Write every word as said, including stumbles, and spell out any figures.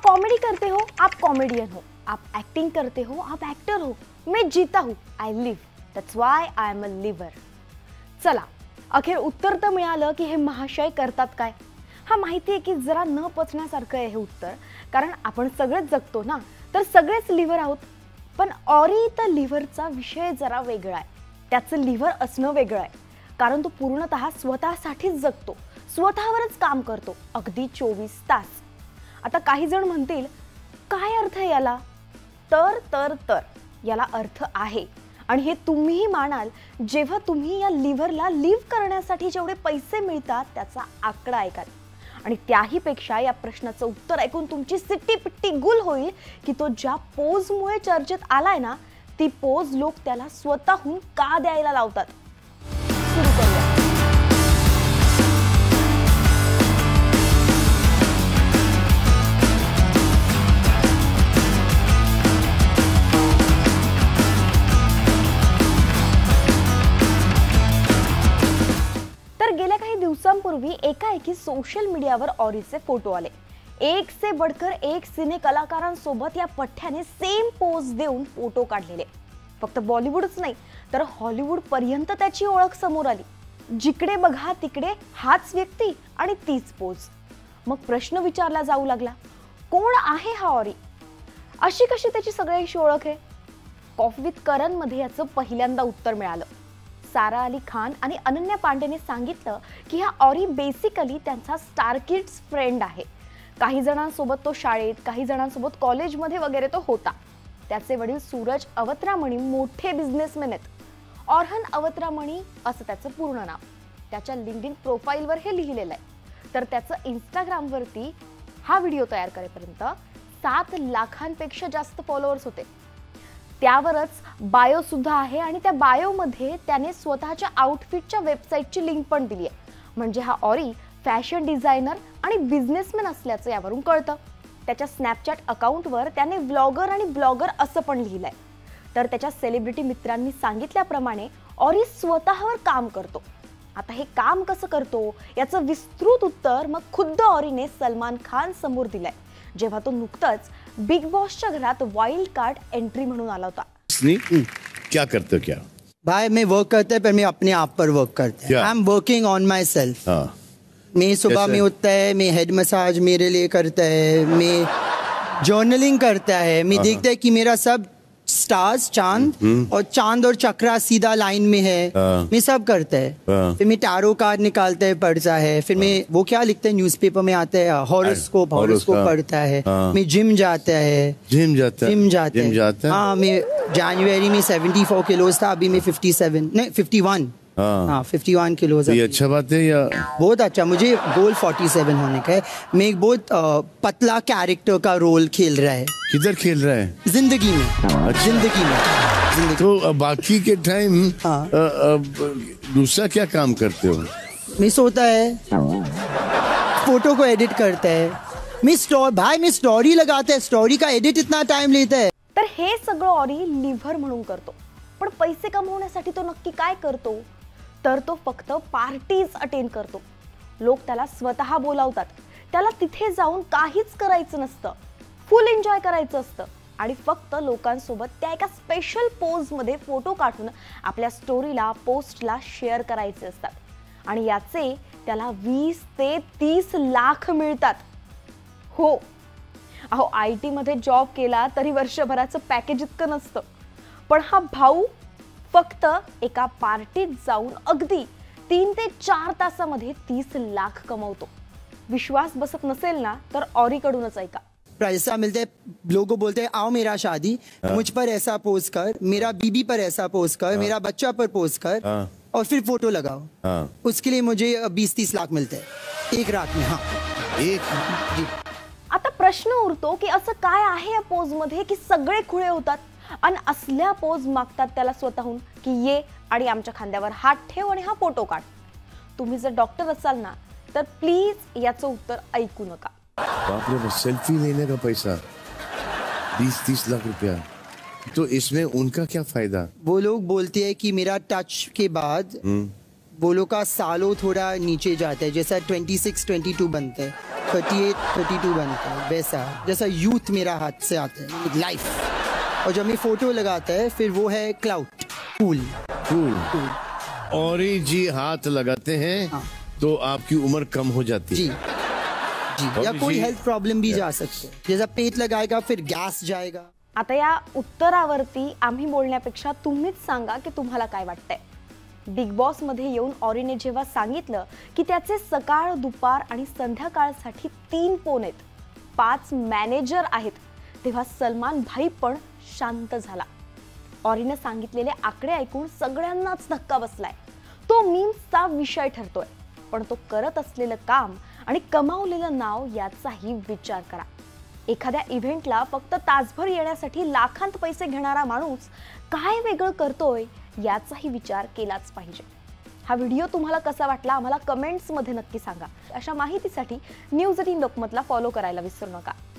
आप कॉमेडी करते हो, आप कॉमेडियन हो, आप एक्टिंग करते हो, आप एक्टर हो, मैं जीता हूँ, I live, that's why I am a liver. चला, अखेर उत्तर तर मिळालं की हे महाशय करतात काय. हा माहिती आहे की जरा न पचण्यासारखं आहे हे उत्तर, कारण आपण सगळेच जगतो ना, तर सगळेच लिव्हर आहोत. पण ऑरी तर लिव्हरचा विषय जरा वेगळा आहे. त्याचं लिव्हर असणं वेगळं आहे, कारण तो पूर्णतः स्वतःसाठीच जगतो, स्वतःवरच काम करतो, अगदी चोवीस तास. आता काही जण म्हणतील, काय अर्थ आहे याला? तर तर तर याला अर्थ आहे, आणि हे तुम्हीही मानाल जेव्हा तुम्ही या लिव्हरला लिव्ह करण्यासाठी जेवढे पैसे मिळतात त्याचा आकडा ऐकाल. आणि त्याही पेक्षा या प्रश्नाचं उत्तर ऐकून तुमची सिट्टी पिट्टी गुल होईल की तो ज्या पोजमुळे चर्चेत आलाय ना, ती पोज लोक त्याला स्वतःहून का द्यायला लावतात. सुरू करूया. तर गेल्या काही दिवसांपूर्वी एकाएकी सोशल मीडियावर ऑरीचे फोटो आले. एक से बढ़कर एक सिने कलाकारांसोबत या पठ्ठ्याने सेम पोज देऊन फोटो काढलेले. फक्त बॉलिवूडच नाही तर हॉलिवूड पर्यंत त्याची ओळख समोर आली. जिकडे बघा तिकडे हाच व्यक्ती आणि तीच पोज. मग प्रश्न विचारला जाऊ लागला, कोण आहे हा ऑरी? अशी कशी त्याची सगळ्यांशी ओळख आहे? कॉफी विथ करण मध्ये याचं पहिल्यांदा उत्तर मिळालं. सारा अली खान आणि अनन्या पांडेने सांगितलं की हा ऑरी बेसिकली त्यांचा स्टार किड्स फ्रेंड आहे. काही जणांसोबत तो शाळेत, काही जणांसोबत कॉलेजमध्ये वगैरे तो होता. त्याचे वडील सूरज अवत्रामणी मोठे बिझनेसमॅन आहेत. ऑरहन अवत्रामणी असं त्याचं पूर्ण नाव. त्याच्या लिंक्डइन प्रोफाईलवर हे लिहिलेलं आहे. तर त्याचं इंस्टाग्रामवरती हा व्हिडिओ तयार करेपर्यंत सात लाखांपेक्षा जास्त फॉलोअर्स होते. त्यावरच बायो सुद्धा आहे, आणि त्या बायोमध्ये त्याने स्वतःच्या आउटफिटच्या वेबसाईटची लिंक पण दिली आहे. म्हणजे हा ऑरी फॅशन डिझायनर आणि बिझनेसमॅन असल्याचं यावरून कळतं. त्याच्या स्नॅपचॅट अकाउंटवर त्याने व्लॉगर आणि ब्लॉगर असं पण लिहिलंय. तर त्याच्या सेलिब्रिटी मित्रांनी सांगितल्याप्रमाणे ऑरी स्वतःवर काम करतो. आता हे काम कसं करतो याचं विस्तृत उत्तर मग खुद्द ऑरीने सलमान खान समोर दिलंय, जेव्हा तो नुकताच बिग बॉसच्या घरात वाइल्ड कार्ड एंट्री म्हणून आला होता. क्या करते हो क्या? भाई मैं वर्क करते हैं, पर मैं अपने आप पर वर्क करते हैं. I am working on myself. मैं सुबह में उठता है, मैं हेड मसाज मेरे लिए करता है, मैं जर्नलिंग करता है, मैं देखता है कि मेरा सब स्टार्स चांद और चांद और चक्रा सीधा लाइन में है, मैं सब करता है. फिर मैं टैरो कार्ड निकालता है, पढ़ता है. फिर मैं वो क्या लिखते हैं न्यूज़पेपर में आता है, हॉरोस्कोप हॉरोस्कोप पढ़ता है. मैं जिम जाता है. जिम जाता है जिम जाता जिम जाता है. हाँ, मैं जनवरी में सेवेंटी फोर किलोज था, अभी मैं फिफ्टी सेवन नहीं फिफ्टी वन. हाँ, फिफ्टी वन किलोज. ये अच्छा बात है या? बहुत अच्छा. मुझे गोल फोर्टी सेवन होने का है. मैं एक बहुत पतला कैरेक्टर का रोल खेल रहा है. किधर खेल रहा है? जिंदगी में. अच्छा. जिंदगी में. जिंदगी. तो बाकी के टाइम हाँ. दूसरा क्या काम करते हो? मैं सोता है, फोटो को एडिट करता है. मैं स्टोरी भाई मैं स्टोरी लगाता है. स्टोरी का एडिट इतना टाइम लेता है. तर हे सगळं ऑरी लिव्हर म्हणून करतो. पण पैसे कमवण्यासाठी तो नक्की काय करतो? तर तो फक्त पार्टीज अटेंड करतो. लोक त्याला स्वतः बोलावतात. त्याला तिथे जाऊन काहीच करायचं नसतं, फुल एन्जॉय करायचं असतं, आणि फक्त लोकांसोबत त्या एका स्पेशल पोजमध्ये फोटो काढून आपल्या स्टोरीला, पोस्टला शेअर करायचे असतात. आणि याचे त्याला वीस ते तीस लाख मिळतात. हो, अहो आय टी मध्ये जॉब केला तरी वर्षभराचं पॅकेज इतकं नसतं. पण हा भाऊ फक्त एका पार्टीत जाऊन अगदी तीन ते चार तासामध्ये तीस लाख कमवतो. विश्वास बसत नसेल ना तर ऑरी कडूनच ऐका. पैसा मिलता है, लोगों बोलते हैं आओ मेरा शादी, मुझ पर ऐसा पोज कर, मेरा बीबी पर ऐसा पोज कर, मेरा बच्चा पर पोज कर, और फिर फोटो लगाओ. उसके लिए मुझे बीस तीस लाख मिलते हैं एक रात में. हाँ, एक. आता प्रश्न उरतो की असं काय आहे या पोज मध्ये की सगळे खुळे होतात आणि असल्या पोज मागतात त्याला स्वतःहून की ये आणि आमच्या खांद्यावर हात ठेव आणि हा फोटो काढ. तुम्ही जर डॉक्टर असाल ना तर प्लीज याचं उत्तर ऐकू नका. बाप रे, सेल्फी लेने का पैसा बीस तीस लाख रुपया, तो इसमें उनका क्या फायदा? वो लोग बोलते हैं कि मेरा टच के बाद वो लोग का सालों थोड़ा नीचे जाता है, जैसा ट्वेंटी सिक्स ट्वेंटी टू बनता है, थर्टी एट थर्टी टू बनता है, वैसा जैसा यूथ मेरा हाथ से आता है, लाइफ। और जब मैं फोटो लगाता है फिर वो है क्लाउड, कूल कूल। और जी हाथ लगाते हैं हाँ। तो आपकी उम्र कम हो जाती जी है जी, या कोई जी- हेल्थ प्रॉब्लम भी जा सकते हैं, जैसा पेट लगाएगा फिर गैस जाएगा। आता या उत्तरावरती आम्ही बोलण्यापेक्षा तुम्हीच सांगा की तुम्हाला काय वाटतंय। बिग बॉस मध्ये येऊन ऑरीने जेव्हा सांगितलं की त्याचे सकाळ दुपार आणि संध्याकाळसाठी तीन फोन आहेत, पाच मॅनेजर आहेत, तेव्हा सलमान भाई पण शांत झाला। ऑरीने सांगितलेले आकडे ऐकून सगळ्यांनाच धक्का बसलाय। तो मीम्सचा विषय ठरतोय, पण तो करत असलेलं काम आणि कमावलेलं नाव याचाही विचार करा। एखाद्या इव्हेंटला फक्त तासभर येण्यासाठी लाखांत पैसे घेणारा माणूस काय वेगळं करतोय याचाही विचार केलाच पाहिजे। हा व्हिडिओ तुम्हाला कसा वाटला आम्हाला कमेंट्स मध्ये नक्की सांगा। अशा माहितीसाठी न्यूज एटीन लोकमतला फॉलो करायला विसरू नका।